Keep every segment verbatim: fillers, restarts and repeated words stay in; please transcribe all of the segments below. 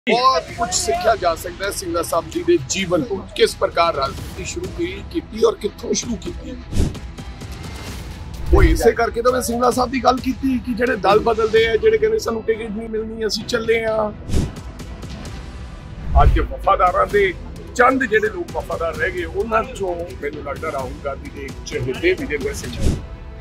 बहुत कुछ सीखा जा सकता है सिंघला साहब जी के जीवन को, किस प्रकार राजनीति शुरू की और कित्थों शुरू की। वो इसे करके तो मैं सिंघला साहब की गल की कि जेडे दल बदलते हैं, जेडे कहते सानू टिकट नहीं मिलनी, असीं चले हाँ। अज वफादारां दे चंद जेडे लोग वफादार रह गए, उन्हां चों मैनूं लगदा राहुल गांधी दे एक चहेते विजय सिंह।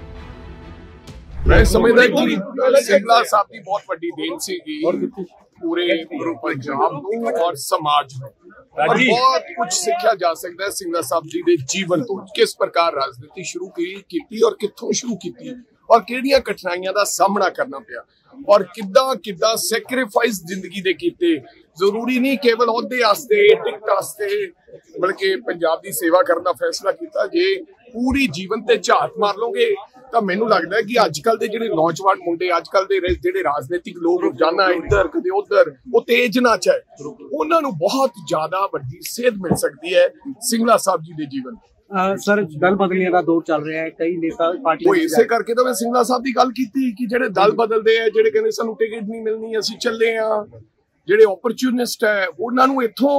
मैं समझदा कि सिंघला साहब की बहुत वड्डी देन सीगी पूरे पंजाब नूं और समाज नूं। और बहुत कुछ सीखा जा सकता है सिंघला साहब जी के जीवन तो, किस प्रकार राजनीति शुरू की और कित्थों शुरू की और किहड़ियां कठिनाइयां दा सामना करना पिया और किद्दां किद्दां सैक्रीफाइस जिंदगी दे कीते। जरूरी नहीं केवल ओहदे वास्ते टिकट वास्ते, बल्कि पंजाब दी सेवा करने दा फैसला किया। जे पूरी जीवन ते झात मार लोगे तो मैनू लगता है कि अजकल के जिहड़े नौजवान मुंडे, अजकल के जिहड़े राजनीतिक लोग रोजाना इधर कदे उधर वो तेज ना चाहे, उन्होंने बहुत ज्यादा वड्डी सेध मिल सकती है सिंघला साहब जी के जीवन। Uh, सर दल बदलियां का दौर चल रहा है, कई नेता पार्टी वो इसे करके तो मैं सिंघला साहब की गल की कि जेडे दल बदलते हैं, जेडे कहते सानू टिकट नहीं मिलनी, असीं चले हाँ। जेडे अपॉर्चुनिस्ट है उन्होंने इत्थों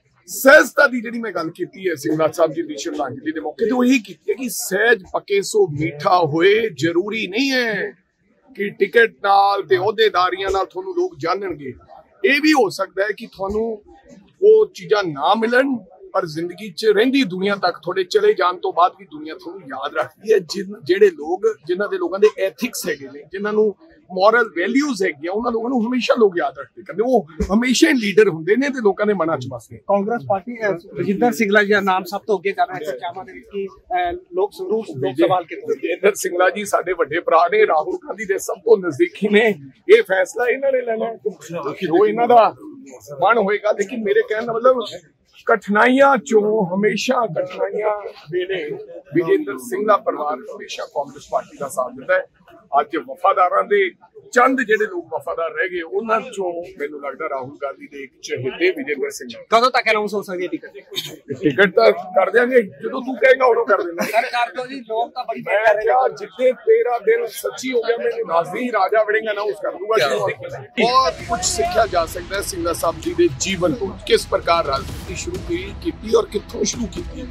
सहजता की जिहड़ी मैं गल की है सिंघला साहब जी की श्रद्धांजलि के मौके तो यही की है कि सहज पके सो मीठा होए। जरूरी नहीं है कि टिकट नाल ते ओहदेदारियां नाल तुहानू लोग जानणगे। ये भी हो सकता है कि तुहानू वो चीज़ां ना मिलन, पर जिंदगी च रहिंदी दुनिया तक थोड़े चले जान तो बाद भी दुनिया थोनू याद रखती है। जिन जेडे लोग जिन्हां दे लोगां दे एथिक्स हैगे ने, जिन्हां नू मॉरल वैल्यूज हैगियां, उन्हां लोगां नू हमेशा लोग याद रखते कदे वो हमेशा ही लीडर हुंदे ने ते लोकां दे मनां च बसदे। कांग्रेस पार्टी रजिंदर सिंघला जी दा नाम सब तो अगे कर रहा है चर्चावां दे विच कि लोक संगरूप लोक सवाल के रजिंदर सिंघला जी साडे वड्डे भरा ने, राहुल गांधी दे सब तो नजदीकी ने। ये फैसला इन्हां ने लेना है जो इन्हां दा मन होएगा। लेकिन मेरे कहने का मतलब कठिनाइयां चो हमेशा कठिनाइयां वेले विजेंद्र सिंघला परिवार हमेशा कांग्रेस पार्टी का साथ देता है। अज वफादारां दे चंद जेडे लोग वफादार रह गए, उन्हां चों मैनूं लगदा राहुल गांधी दे एक चहेते विजय सिंह। कदों तक अनाउंस हो सकदी है टिकट? टिकट तो कर देंगे जो तू कहेगा उदों कर देना। सर कर दो जी, लोग तो बड़ी मैं क्या जितने तेरा दिन सच्ची हो गया, मैंने नाज़रीन राजा वड़ेंगे अनाउंस कर दूंगा। बहुत कुछ सीखा जा सकता है सिंघला साहब जी के जीवन को, किस प्रकार राजनीति शुरू की और कित्थों शुरू की।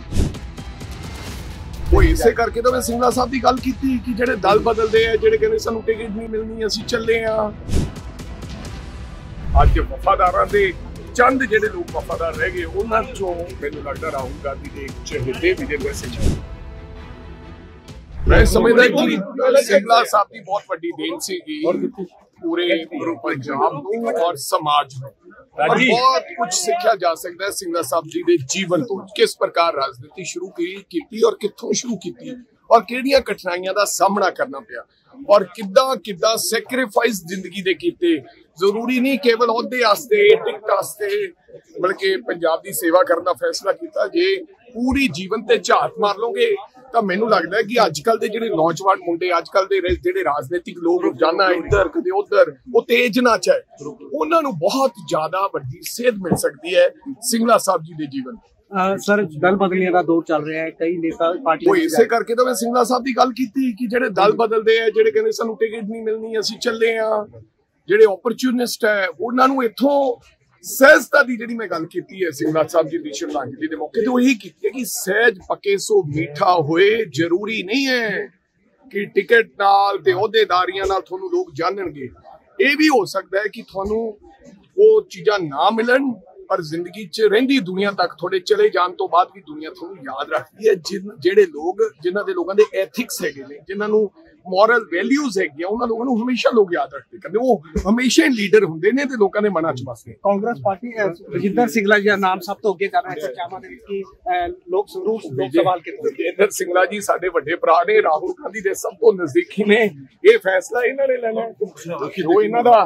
वो इसे करके तो मैं सिंघला साहब की गल की कि जेडे दल बदलते हैं, जेडे कहते सानू टिकट नहीं मिलनी, असीं चले हाँ। अज वफादारां दे चंद जेडे लोग वफादार रह गए, उन्हां चों मैनूं लगदा राहुल गांधी दे एक चहेते विजय सिंह। मैं समझदा कि सिंघला साहब की बहुत वड्डी देन सीगी पूरे पंजाब नूं और समाज नूं। और बहुत कुछ सीखा जा सकता है सिंघला साहब जी के जीवन तो, किस प्रकार राजनीति शुरू की और कित्थों शुरू की और किहड़ियां कठिनाइयां दा सामना करना पिया और किद्दां किद्दां सैक्रीफाइस जिंदगी दे कीते। जरूरी नहीं केवल ओहदे वास्ते टिकट वास्ते, बल्कि पंजाब दी सेवा करने दा फैसला किया। जे पूरी जीवन ते झात मार लोगे तो मैनू लगता है कि अजकल के जिहड़े नौजवान मुंडे, अजकल के जिहड़े राजनीतिक लोग रोजाना इधर कदे उधर वो तेज ना चाहे, उन्होंने बहुत ज्यादा वड्डी सेध मिल सकती है सिंघला साहब जी के जीवन। Uh, सर दल बदलियां का दौर चल रहा है, कई नेता पार्टी वो इसे करके तो मैं सिंघला साहब की गल की कि जेडे दल बदलते हैं, जेडे कहते सानू टिकट नहीं मिलनी, असीं चले हाँ। जेडे अपॉर्चुनिस्ट है उन्होंने इत्थों सहजता की जिहड़ी मैं गल की है सिंघला साहब जी की श्रद्धांजलि के मौके तो यही की है कि सहज पके सो मीठा होए। जरूरी नहीं है कि टिकट नाल ते ओहदेदारियां नाल तुहानू लोग जानणगे। ये भी हो सकता है कि तुहानू वो चीज़ां ना मिलन, पर जिंदगी च रहिंदी दुनिया तक थोड़े चले जान तो बाद भी दुनिया थोनू याद रखती है। जिन जेडे लोग जिन्हां दे लोगां दे एथिक्स हैगे ने, जिन्हां नू मॉरल वैल्यूज हैगियां, उन्हां लोगां नू हमेशा लोग याद रखते कदे वो हमेशा ही लीडर हुंदे ने ते लोकां दे मनां च बसदे। कांग्रेस पार्टी रजिंदर सिंघला जी दा नाम सब तो अगे कर रहा है चर्चावां दे विच कि लोक संगरूप लोक सवाल के रजिंदर सिंघला जी साडे वड्डे भरा ने, राहुल गांधी दे सब तो नजदीकी ने। ये फैसला इन्हां ने लेना है जो इन्हां दा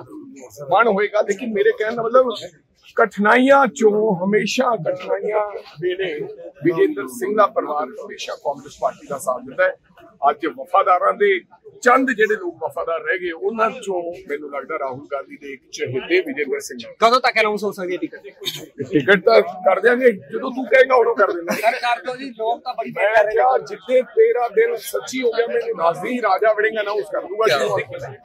मन होएगा। लेकिन मेरे कहने का मतलब कठिनाइयां चो हमेशा कठिनाइयां वेले विजेंद्र सिंघला परिवार हमेशा कांग्रेस पार्टी का साथ देता है। अज वफादारां दे चंद जेडे लोग वफादार रह गए, उन्हां चों मैनूं लगदा राहुल गांधी दे एक चहेते विजय सिंह। कदों तक अनाउंस हो सकदी है टिकट? टिकट तो कर देंगे जो तू कहेगा उदों कर देना। सर कर दो जी, लोग तो बड़ी मैं क्या जितने तेरा दिन सच्ची हो गया, मैंने नाज़रीन राजा वड़ेंगे अनाउंस कर दूंगा।